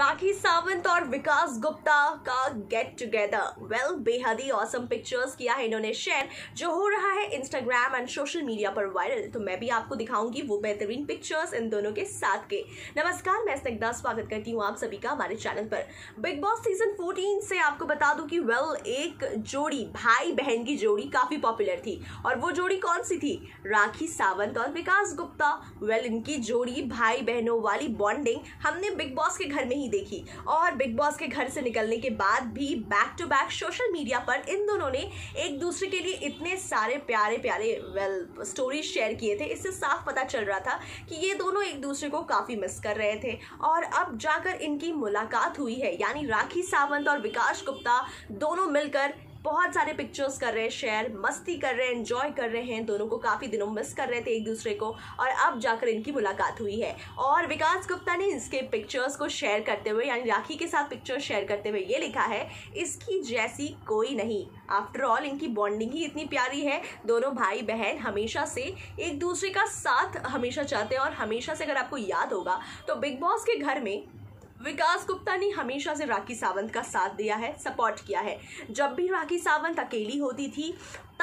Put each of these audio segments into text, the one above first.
राखी सावंत और विकास गुप्ता का get together बेहद ही ऑसम पिक्चर्स किया है इन्होंने शेयर, जो हो रहा है इंस्टाग्राम एंड सोशल मीडिया पर वायरल। तो मैं भी आपको दिखाऊंगी वो बेहतरीन पिक्चर्स इन दोनों के साथ के। नमस्कार, मैं स्निग्धा स्वागत करती हूँ आप सभी का हमारे चैनल पर। बिग बॉस सीजन 14 से आपको बता दूं कि एक जोड़ी, भाई बहन की जोड़ी काफी पॉपुलर थी। और वो जोड़ी कौन सी थी? राखी सावंत और विकास गुप्ता। इनकी जोड़ी भाई बहनों वाली बॉन्डिंग हमने बिग बॉस के घर में ही देखी। और बिग बॉस के घर से निकलने के बाद भी back to back social media पर इन दोनों ने एक दूसरे के लिए इतने सारे प्यारे प्यारे स्टोरीज शेयर किए थे। इससे साफ पता चल रहा था कि ये दोनों एक दूसरे को काफी मिस कर रहे थे। और अब जाकर इनकी मुलाकात हुई है, यानी राखी सावंत और विकास गुप्ता दोनों मिलकर बहुत सारे पिक्चर्स कर रहे हैं शेयर, मस्ती कर रहे हैं, एंजॉय कर रहे हैं। दोनों को काफी दिनों मिस कर रहे थे एक दूसरे को, और अब जाकर इनकी मुलाकात हुई है। और विकास गुप्ता ने इसके पिक्चर्स को शेयर करते हुए, यानी राखी के साथ पिक्चर्स शेयर करते हुए ये लिखा है, इसकी जैसी कोई नहीं। आफ्टर ऑल इनकी बॉन्डिंग ही इतनी प्यारी है। दोनों भाई बहन हमेशा से एक दूसरे का साथ हमेशा चाहते हैं। और हमेशा से, अगर आपको याद होगा तो बिग बॉस के घर में विकास गुप्ता ने हमेशा से राखी सावंत का साथ दिया है, सपोर्ट किया है। जब भी राखी सावंत अकेली होती थी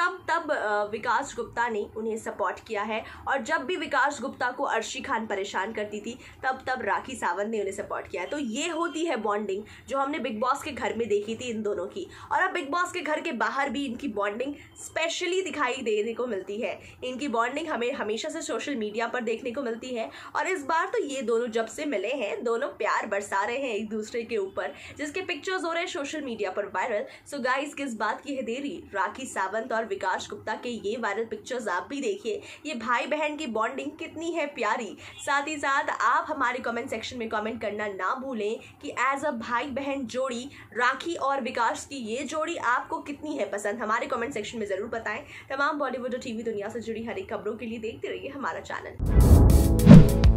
तब विकास गुप्ता ने उन्हें सपोर्ट किया है। और जब भी विकास गुप्ता को अर्शी खान परेशान करती थी तब राखी सावंत ने उन्हें सपोर्ट किया है। तो ये होती है बॉन्डिंग जो हमने बिग बॉस के घर में देखी थी इन दोनों की। और अब बिग बॉस के घर के बाहर भी इनकी बॉन्डिंग स्पेशली दिखाई देने को मिलती है। इनकी बॉन्डिंग हमें हमेशा से सोशल मीडिया पर देखने को मिलती है। और इस बार तो ये दोनों जब से मिले हैं, दोनों प्यार बरसा रहे हैं एक दूसरे के ऊपर, जिसके पिक्चर्स हो रहे हैं सोशल मीडिया पर वायरल। सो गाइस, किस बात की है देरी? राखी सावंत और विकास गुप्ता के ये वायरल पिक्चर्स आप भी देखिए। ये भाई बहन की बॉन्डिंग कितनी है प्यारी। साथ ही साथ आप हमारे कमेंट सेक्शन में कमेंट करना ना भूलें कि एज अ भाई बहन जोड़ी राखी और विकास की ये जोड़ी आपको कितनी है पसंद। हमारे कमेंट सेक्शन में जरूर बताएं। तमाम बॉलीवुड और टीवी दुनिया से जुड़ी हर एक खबरों के लिए देखते रहिए हमारा चैनल।